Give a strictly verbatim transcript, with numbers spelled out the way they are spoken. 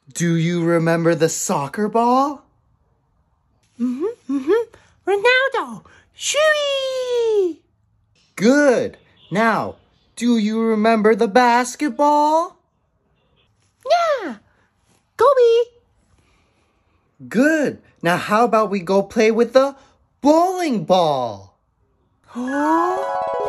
Do you remember the soccer ball? Mm-hmm, mm-hmm. Ronaldo! Shooey! Good. Now, do you remember the basketball? Yeah! Kobe! Good. Now, how about we go play with the bowling ball? Oh!